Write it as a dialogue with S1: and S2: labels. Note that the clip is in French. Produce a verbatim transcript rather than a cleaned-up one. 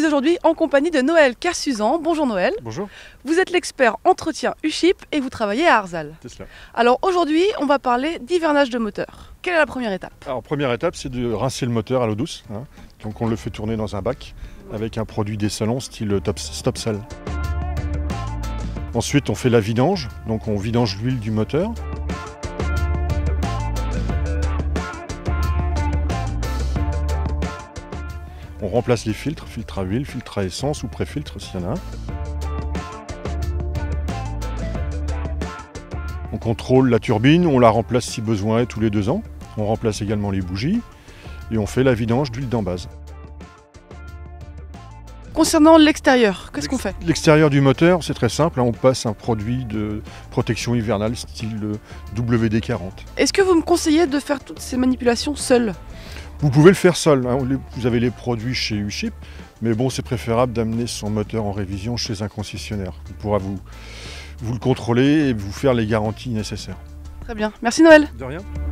S1: aujourd'hui en compagnie de Noël Kersuzan. Bonjour Noël.
S2: Bonjour.
S1: Vous êtes l'expert entretien U-Ship et vous travaillez à Arzal.
S2: C'est cela.
S1: Alors aujourd'hui, on va parler d'hivernage de moteur. Quelle est la première étape?
S2: Alors première étape, c'est de rincer le moteur à l'eau douce. Hein. Donc on le fait tourner dans un bac avec un produit dessalant style top, Stop Sal. Ensuite, on fait la vidange. Donc on vidange l'huile du moteur. On remplace les filtres, filtre à huile, filtre à essence ou pré-filtre s'il y en a un. On contrôle la turbine, on la remplace si besoin est tous les deux ans. On remplace également les bougies et on fait la vidange d'huile d'embase.
S1: Concernant l'extérieur, qu'est-ce qu'on fait?
S2: L'extérieur du moteur, c'est très simple, hein, on passe un produit de protection hivernale style W D quarante.
S1: Est-ce que vous me conseillez de faire toutes ces manipulations seul?
S2: Vous pouvez le faire seul, hein. Vous avez les produits chez U-Ship, mais bon, c'est préférable d'amener son moteur en révision chez un concessionnaire. Il pourra vous, vous le contrôler et vous faire les garanties nécessaires.
S1: Très bien, merci Noël.
S2: De rien.